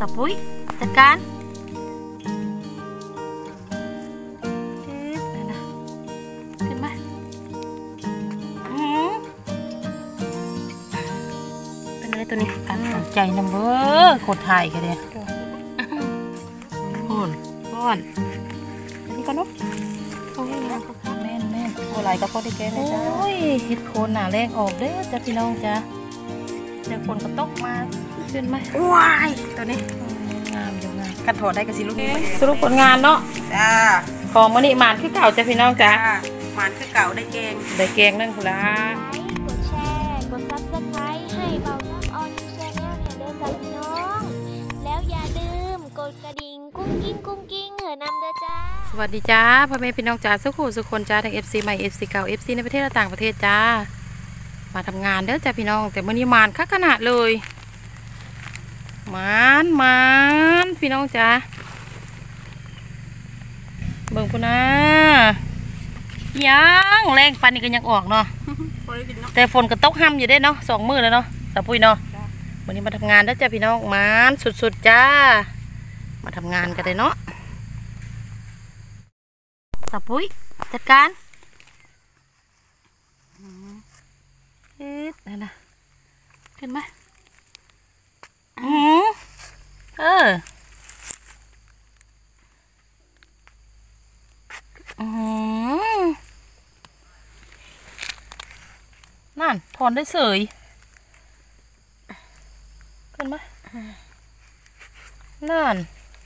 สับปุ้ยจัดการขึ้นมาเป็นอะไรตัวนี้กันใจน้ำเบ้อโคตรไทยกันเลยป้อนนี่ก็นกโอ้ยแม่นอะไรก็พอได้แกเลยจ้าโอ้ยเห็ดโคนหนาแรงออกเด้อจ้าพี่น้องจ้าเดี๋ยวฝนก็ตกมาขึ้นไหมว้ายตัวนี้งามอยู่งามกันถอดได้กับสิลูกนี้สรุปผลงานเนาะจ้าของมันนี่หมานคือเก่าจ้าพี่น้องจ้าหมานคือเก่าได้แกงนั่นคุณละกดแชร์กดซับสไครต์ให้เบาน้ำออนยูชาแนลเนี่ยเดินจากพี่น้องแล้วอย่าลืมกดกระดิ่งกุ้งกิ้งเหอะนำเด้อจ้าสวัสดีจ้าพ่อแม่พี่น้องจ้าสุขุสุคนจ้าทั้ง FC ใหม่ FC เก่า FC ในประเทศและต่างประเทศจ้ามาทำงานเด้อจ้าพี่น้องแต่มื่อนี้มานคักขนาดเลยมานพี่น้องจ้าเบิ่งพุ่นนะยังแรงปันนี่ก็ยังออกเนาะแต่ฝนก็ตกห้ำอยู่ได้เนาะ2 มื้อแล้วเนาะสาวปุ้ยเนาะวันนี้มาทำงานเด้อจ้าพี่น้องมานสุดๆจ้ามาทำงานกันเลยเนาะสาวปุ้ยจัดการนั่นนะขึ้นมานั่นถอนได้เสยขึ้นมานั่น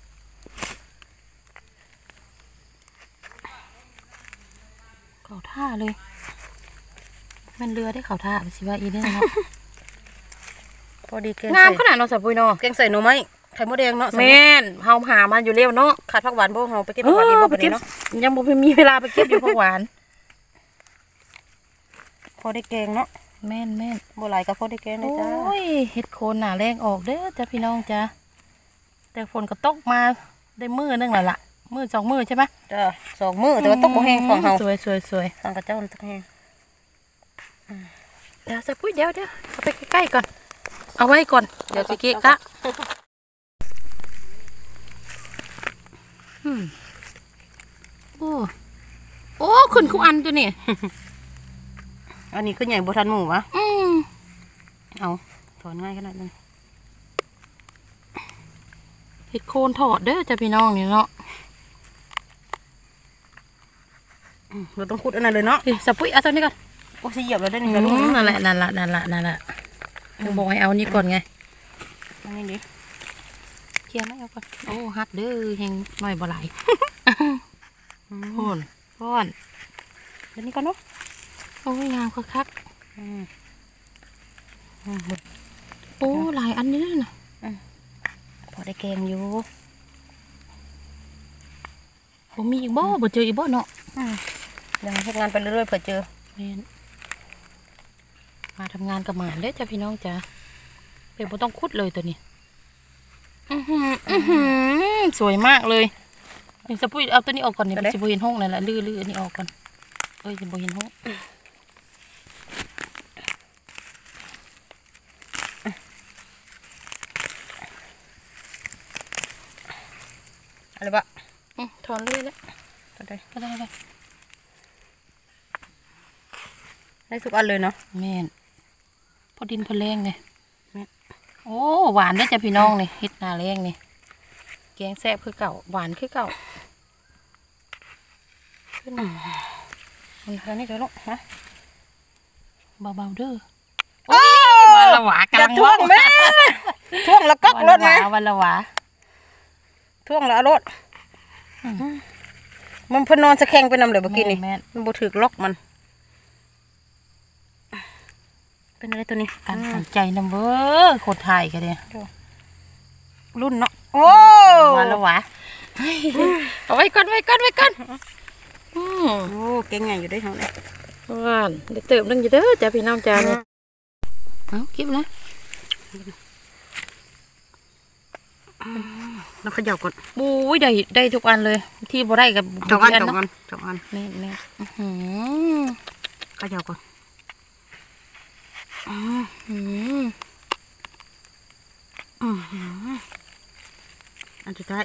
เขาท่าเลยมันเรือได้เขาท่าไปสิว่าอีเนี่ยเนาะพอดีแกงงามขนาดเนาะสาวปุยเนาะแกงใส่หน่อไม้ไข่มดแดงเนาะแม่นเฮาหามาอยู่เร็วเนาะขาดผักหวานบ่เฮาไปเก็บผักหวานดีบ่ไปเนาะยังบ่มีเวลาไปเก็บอยู่ผักหวานพอได้แกงเนาะแม่นบ่หลายก็พอได้แกงเลยจ้าโอ้ยเห็ดโคนหนาแรงออกเด้อจ้าพี่น้องจ้าแต่ฝนก็ตกมาได้มื้อนึงแล้วล่ะมื้อ2 มื้อใช่ไหมจ้า2 มื้อแต่ว่าตกบ่แห้งของเฮาสวยทางกระเจ้ามันตกแห้งเดี๋ยวจะพูดเดี๋ยวเอาไปใกล้ๆก่อนเอาไว้ก่อนเดี๋ยวสิเกะกะโอ้ขึ้นคู่อันตัวนี่อันนี้คือใหญ่บทันหมูวะเอาถอนง่ายขนาดนี้เห็ดโคนถอดเด้อจ้ะพี่น้องนี่เนาะเราต้องขุดอันนั้นเลยเนาะสับปุ้ยเอาตัวนี้ก่อนโอ้ยเหยียบแล้วได้หนึ่งแล้วนั่นแหละต้องบอกให้เอานี่ก่อนไงอันนี้ดิเคลียร์ไม่เอาก่อนโอ้ฮักเด้อแหงหน่อยบ่ไหลพ่อนเดี๋ยวนี้ก่อนเนาะโอ้ยงามคักโอ้หลายอันนี้นะพอได้แกงอยู่ผมมีอีกบ่เจออีกบ่เนาะยังทำงานไปเรื่อยๆเผื่อเจอมาทำงานกับหมาเด้อจ้ะพี่น้องจ้ะเป็นบ่ต้องคุดเลยตัวนี้สวยมากเลยนี่สปุ้ยเอาตัวนี้ออกก่อนนี่จะบ่เห็นห้องนั่นแหละลื้ออันนี้ออกก่อนจะบ่เห็นห้องอะไรบะถอนเลยแล้วก็ได้ได้ทุกอันเลยเนาะแม่นพอดินพอแรงไงโอ้หวานได้จ้ะพี่น้องนี่เฮ็ดนาแรงนี่แกงแซ่บคือเก่าหวานคือเก่าขึ้นมันเท่านี้เดี๋ยวลูกฮะเบาๆเด้อวันละหวากำลังท่วงแม่ท่วงแล้วก็รถไหมวันละหวาท่วงแล้วรถมันพนอนสะแข็งไปนำเลยเมื่อกี้นี่มันบ่ถึกล็อกมันเป็นอะไรตัวนี้กันใจน้ำเบ้อโคตรไทยกันเลยรุ่นเนาะโอ้วันละหวาเอาไว้ก่อนโอ้เก่งไงอยู่ได้เขาเนี่ยได้เติมนึงอยู่เด้อจ้าพี่น้องจ้าเนี่ยเอาเก็บนะเราขยับก่อนบู๊ยได้ทุกอันเลยที่บ่ได้กับ2 อันนี่ขยับก่อนอันสุดท้าย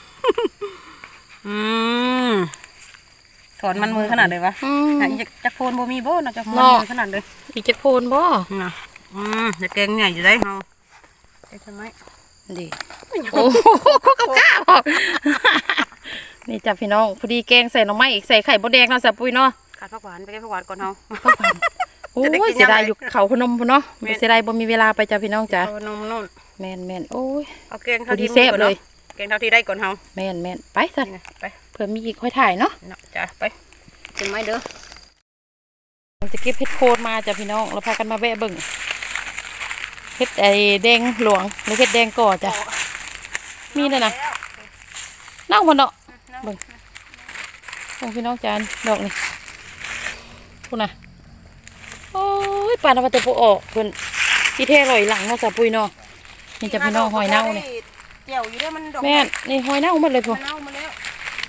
ถอนมันมือขนาดเลยวะจักโพนบ่มีบ่เนาะจักมันมือขนาดเลยอีกจะโพนบ่นะจะแกงใหญ่อยู่ได้เฮาได้ทำไมดีโอ้เขากล้าบอกนี่จ้ะพี่น้องพอดีแกงใส่หน่อไม้อีกใส่ไข่มดแดงเนาะสะปุยเนาะขาดผักหวานไปแกงผักหวานก่อนเฮาโอ้ยเสียดายอยู่เขาพนมเนาะเสียดายบ่มีเวลาไปจ้ะพี่น้องจ้ะนมนู่นแม่นโอ้ยเอาแกงเท่าที่เซฟเลยแกงเท่าที่ได้ก่อนเฮาแม่นไปซะไปเผื่อมีอีกค่อยถ่ายเนาะจ้ะไปกินไหมเด้อจะเก็บเห็ดโคนมาจ้ะพี่น้องเราพากันมาแวะเบิ่งเห็ดไอแดงหลวงหรือเห็ดแดงก่อจ้ะมีเลยนะเน่าหมดเนาะเบิ่งพี่น้องจานดอกนี่พูดนะโอ้ยปลาน้ำปลาตะปูออกเพิ่นที่เท่ลอยหลังเนาะจ้ะปุยเนาะนี่จะพี่น้องหอยเน่าเนี่ยเจียวอยู่ได้มันดอกแม่นี่หอยเน่าหมดเลยพอเน่ามาแล้ว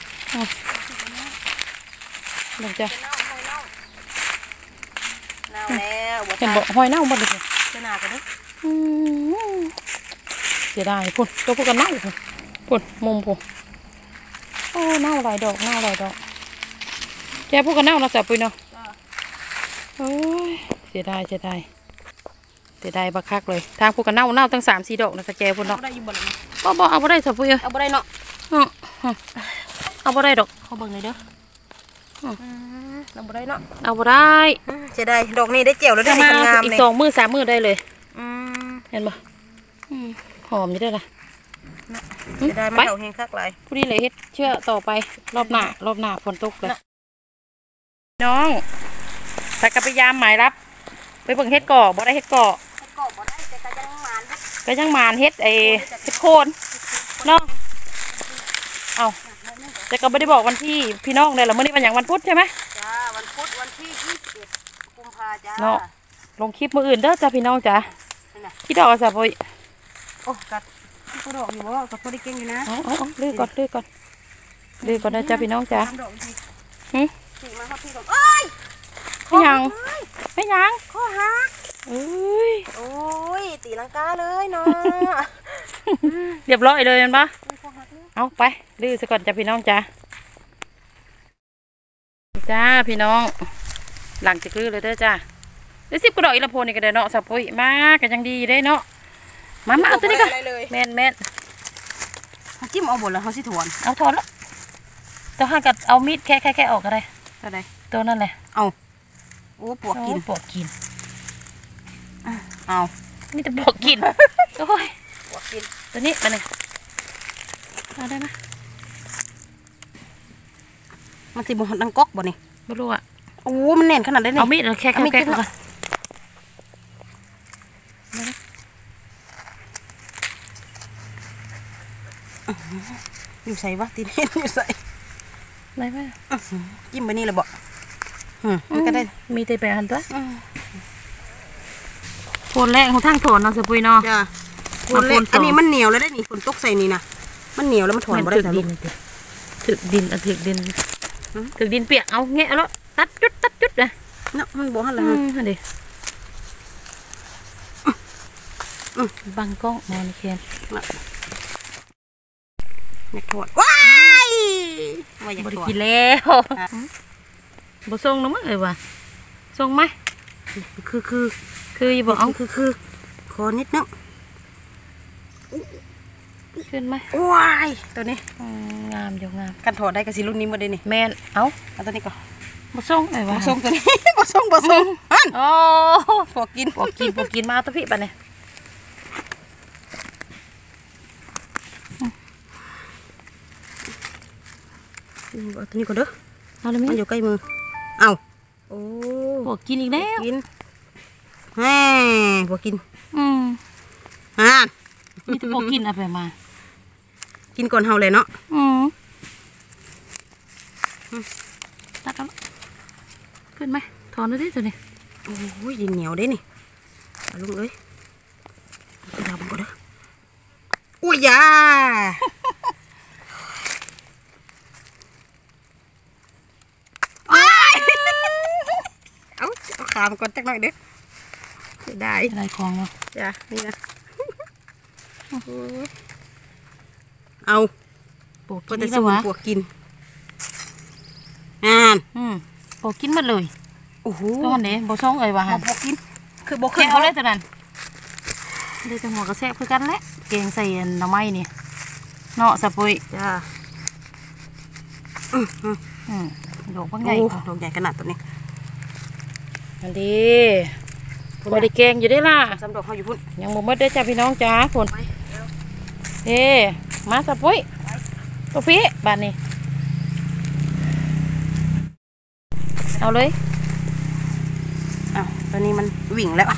เบิ่งจ้ะเน่าแล้วเห็นบอกหอยเน่าหมดเลยเจ้าหน้ากันดิเสียดายพุ่นตัวพวกกันเน่าพุ่นมุมพุ่นโอ้เน่าหลายดอกแกพวกกันเน่าเนาะจ้ะปุยเนาะโอ้ยเสียดายบักคักเลยทางพวกกันเน่าตั้ง3-4 ดอกนะจ้ะแกพุ่นเนาะบ่เอาบ่ได้จ้ะปุยเอาบ่ได้เนาะเอาบ่ได้ดอกเขาเบิ่งเลยเด้อเอาบ่ได้เนาะเอาบ่ได้เสียดายดอกนี้ได้เจียวแล้วได้งามอีก2 มื้อ 3 มื้อได้เลยเห็นบ่หอมนี่ได้ละเสียดายมันเห่าแห้งคักหลายผู้ดีเลยเฮ็ดเชื่อต่อไปรอบหน้าฝนตกเลยน้องถ้ากระพยายามหมายรับไปเบิ่งเฮ็ดก่อบ่ได้เฮ็ดก่อบ่ได้แต่ก็ยังมานเฮ็ดเฮ็ดโคนเนาะเอาแต่ก็ไม่ได้บอกวันที่พี่น้องเลยหรอเมื่อนี้วันอย่างวันพุธใช่ไหมจ้าวันพุธวันที่21 กุมภาจ้าเนาะลงคลิปมืออื่นเด้อจ้าพี่น้องจ้าคิดดอกจ้ะพ่อยโอ้กัดกูดอกอยู่บ่กับพ่อได้เก่งอยู่นะลื้อก่อนเด้อจ้าพี่น้องจ้าขี่มาครับพี่ก่อนเอ้ยไม่ยังข้อหักโอ้ยตีลังกาเลยเนาะเรียบร้อยเลยมันปะเอาไปลื้อซะก่อนจ้าพี่น้องจ้าพี่น้องหลังจากลื้อเลยเด้อจ้าได้10 กระดอกอีละโพนี่ก็ได้เนาะสับปุยมากันยังดีได้เนาะมาเอาตัวนี้ก็แม่นเขาจิ้มเอาหมดแล้วเขาสิถอนเอาถอนแล้วจะให้กัดเอามีดแค่ออกอะไรตัวนั่นแหละเอาโอ้ปวกกินเอามีแต่ปวกกินโอ้ยปวกกินตัวนี้มาเนี่ยเอาได้ไหมมันสิบหัดดังก๊อกบ่นี่ไม่รู้อ่ะโอ้มันแน่นขนาดนี้เอามีดแค่ก่อนอยู่ใส่วะตีนเห็นอยู่ใส่อะไรไหมจิ้มไปนี่เลยบ่มันก็ได้มีแต่แบบหันตัวโคนแรกของทางถอนเนาะสปุยเนาะจ้าโคนแรกอันนี้มันเหนียวแล้วได้นี่ฝนตกใส่นี่นะมันเหนียวแล้วมันถอนบ่ได้ถึกดินเปียกเอาแงะแล้วตัดจุดเลยเนาะมันบ่หันเลยดิบังกล้องมองเคียนอยากถอดว้ายบริกินแล้วบ่ส่งนะมั้งว่ะส่งไหมคือบอกเอาคือขอนิดนึงขึ้นไหมว้ายตัวนี้งามกันถอดได้กับสีรุ่นนี้มาได้นี่แม่นเอาตัวนี้ก่อนบ่ส่งว่ะบ่ส่งตัวนี้บ่ส่งโอ้ปวกกินมาตัวพี่ปะเนี่ยเอาตัวนี้ก่อนเด้อเอาเลยมั้ยมันอยู่ใกล้มือเอาโอ้ปวกกินอีกแล้วกินปวกกินนี่จะปวกกินอะไรมากินก่อนเฮาเลยเนาะตัดแล้วขึ้นไหมถอนด้วยดิตัวนี้โอ้ยดินเหนียวเด้นี่ลุงเอ้ยยาวบุกเด้ออุ้ยยาเอาขามก่อนจักหน่อยเด้อได้อะไรคลองเนาะจ้ะนี่นะเอาปลูกก็กินจะแล้สูวนวะปวกกินปลูกกินหมดเลยโอ้โหก็หันเด้บ่ช่องเอ่ยวะบฮะปวกกินคือบ่ขึ้แกะนเอาเลยตัวนั้นได้แต่หัวกระแซบคือกันแหละแกงใส่หน่อไม้นี่เนาะสะปุยจ้าดอกบางโอ้ใหญ่ดอกใหญ่ขนาดตัวนี้อันดีบ่ได้แกงอยู่ได้ล่ะสำดอกเขาอยู่พุ่นยังบ่หมดได้อจ้าพี่น้องจ้าฝนเอ้มาสะปุยตัวพี่บ้านนี้เอาเลยอ้าวตอนนี้มันวิ่งแล้ว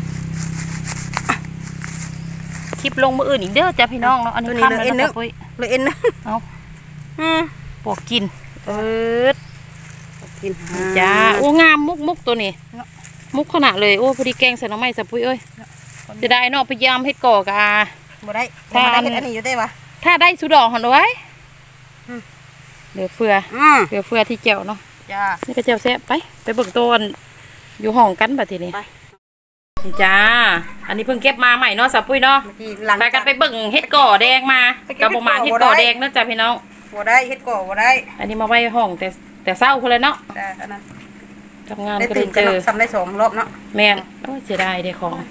คลิปลงมืออื่นอีกเด้อจ้าพี่น้องเนาะอันนี้ตัวนี้ข้ามเลยแล้วเอ็นนะนึสะกปุยเลยเอ็นนะเอาอืมปวกกินดกินจ้าโอ้งามมุกตัวนี้มุกขนาดเลยโอ้พอดีแกงใส่หน่อไม้สะปุยเอ้ยจะได้เนาะพยายามเฮ็ดก่อกะบ่ได้ทานบ่ได้เฮ็ดอันนี้อยู่ได้ปะถ้าได้สุดอกหันเอาไว้อืมเหลือเฟือเหลือเฟือที่เจียวเนาะจ้านี่ก็เจียวแซ่บไปเบิ่งต้นอยู่ห้องกันบัดทีนี้ไปนี่จ้าอันนี้เพิ่งเก็บมาใหม่เนาะสะปุยเนาะเมื่อกี้หลังไปกันไปเบิ่งเฮ็ดก่อแดงมาไปเก็บกับประมาณเห็เฮ็ดดก่ก่ออแดแดงงนะจ้ะพี่น้องบ่ได้เฮ็ดก่อบ่ได้อันนี้มาไว้ห้องแต่เศร้าคนเลยเนาะจ้าอันนั้นทำงานได้ก็ตื่ได้นเจกันอซ้ำได้2 รอบเนาะแม่นโอ้ยเสียดายได้ของ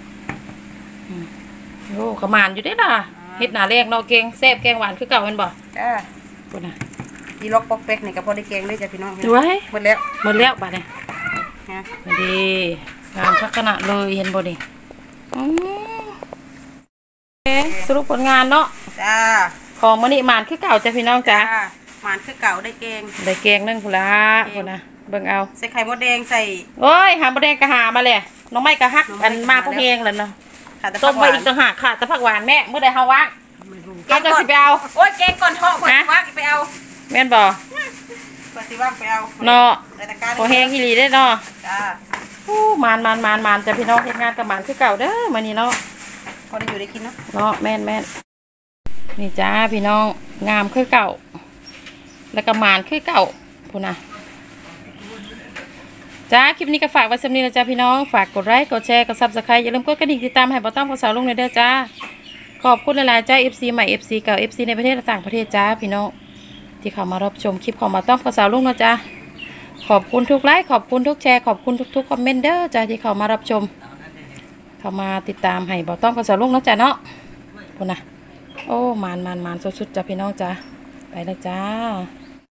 โอ้ขมานอยู่ได้ล่ะเฮ็ดหน้าแรกเนาะเก่งแซ่บแกงหวานคือเก่าแม่นบ่จ้าพุ่นน่ะอีล็อกปอกเป๊กนี่ก็พอได้แกงเลยจ้ะพี่น้องดูไว้หมดแล้วหมดแล้วบัดนี้ฮะดีงามทักขณะเลยเห็นบ่นี่อืมโอเคสรุปผลงานเนาะจ้าของมื้อนี้หมานคือเก่าจ้ะพี่น้องจ้ะหมานคือเก่าได้แกงได้แกงนึงพุ่นละพุ่นน่ะเบิ่งเอาใส่ไข่มดแดงใส่โอ้ยหาบ่แดงก็หามาเลยน้องไม้ก็ฮักอันมาพวกเฮงแล้วเนาะขาตะต้พัมกหไว้วานอีกต่างหากค่ะแต่ผักหวานแม่เมื่อใดเฮาว่าง เอาจะสิไปเอาโอ้ยแกงก่อนเถาะก่อนฮะว่างไปเอาแม่นบ่ก่อนสิว่างไปเอาเนาะในตะกร้าพอแฮงอีหลีได้เนาะจ้ามานจ้ะพี่น้องเฮ็ดงานกับหมานคือเก่าเด้อมื้อนี้เนาะพอได้อยู่ได้กินเนาะเนาะแม่นนี่จ้าพี่น้องงามคือเก่า แล้วก็หมานคือเก่าพูดนะจ้าคลิปนี้ก็ฝากไว้สำนีนะจ้าพี่น้องฝากกดไลค์กดแชร์กดซับสไครต์อย่าลืมกดกระดิ่งติดตามให้บ่ต้องภาษาลุงในเด้อจ้าขอบคุณหลายๆจ้า FC ใหม่ FC เก่า FC ในประเทศและต่างประเทศจ้าพี่น้องที่เข้ามารับชมคลิปของบ่ต้องภาษาลุงนะจ้าขอบคุณทุกไลค์ขอบคุณทุกแชร์ขอบคุณทุกคอมเมนต์เด้อจ้าที่เข้ามารับชมเข้ามาติดตามให้บ่ต้องภาษาลุงนะจ้าเนาะพูดนะโอ้มานสุดๆจ้าพี่น้องจ้าไปแล้วจ้า